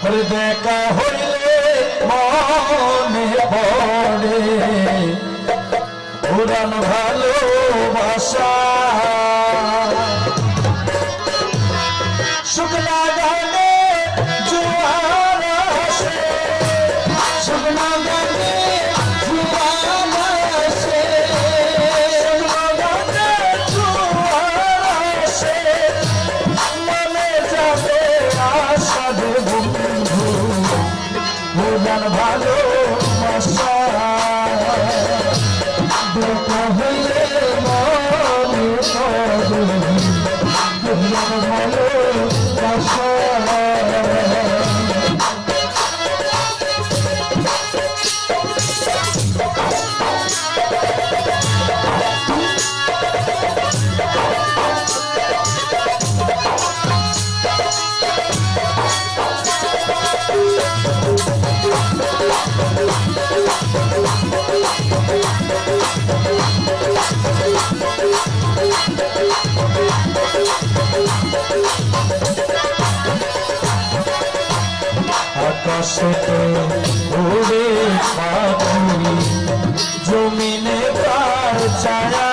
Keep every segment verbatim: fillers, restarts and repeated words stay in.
দেখা হইলে মনে পড়ে পুরান ভালোবাসা শুকনা গানে জোয়ার আসে শুকনা গানে জোয়ার আসে শুকনা গানে জোয়ার আসে মনে যাবে আশা দে বন্ধু পুরান ভালোবাসা দেখা হইলে মনে পড়ে পুরান ভালোবাসা আকাশেতে উড়ে পাখি জমিনে তার ছায়া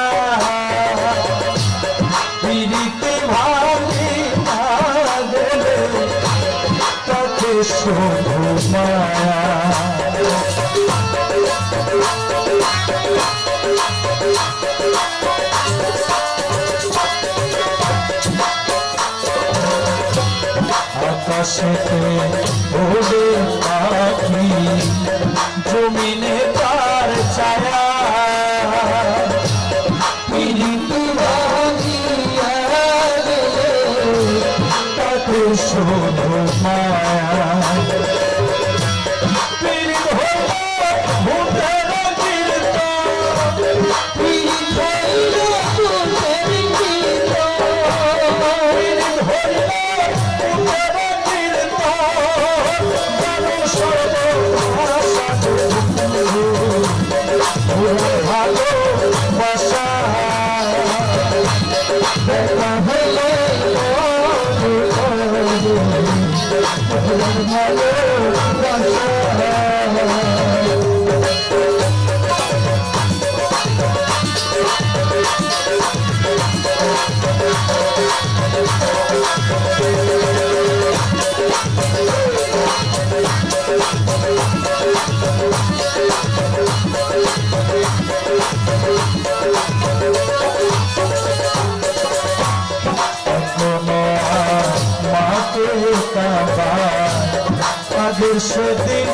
পিড়িতে ভাবি না গেলে তাকে শুধু মায়া আকাশেতে উড়ে পাখি জমিনে তার ছায়া পিড়িতে ভাঙিয়া গেলে তাকে শুধু মায়া পিড়িত হইল ভূতের কীর্তন পিড়িত হইল ভূতের কীর্তন পিড়িত হইল ভালোবাসা দেখা হইলে আগের সেদিন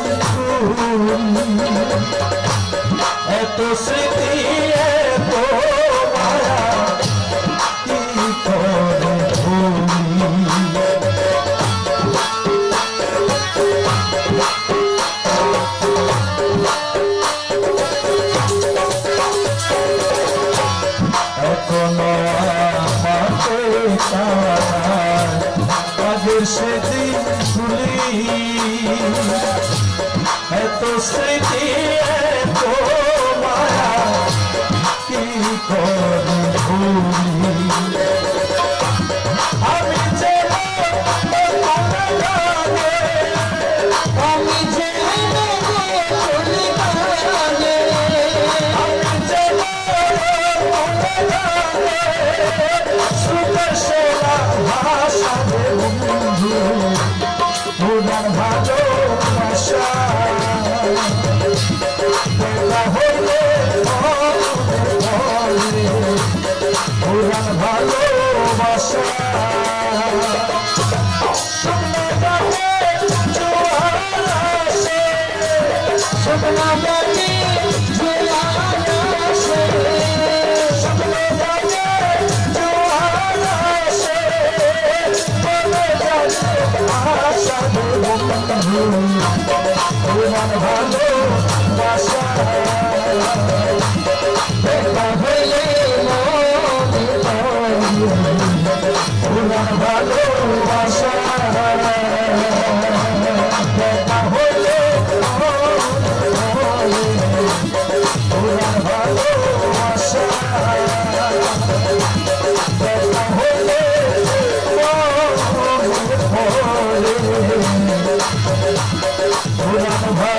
এত স্মৃতি এত মায়া কি করে ভুলি এখনো আমাকে আগের সেদিন এত স্মৃতি এত মায়া কি করে ভুলি আমি যে আমি যে আমি যে সুখের সেরা ভাষা বন্ধু পুরান ভালোবাসা দেখা হইলে পুরান ভালোবাসা শুকনা গানে জোয়ার আসে শুকনা গানে জোয়ার আসে শুকনা গানে জোয়ার আসে মনে যাবে আশা বন্ধু পুরান ভালোবাসা দেখা হইলে মনে পড়ে পুরান ভালোবাসা দেখা হইলে মনে পড়ে ভালো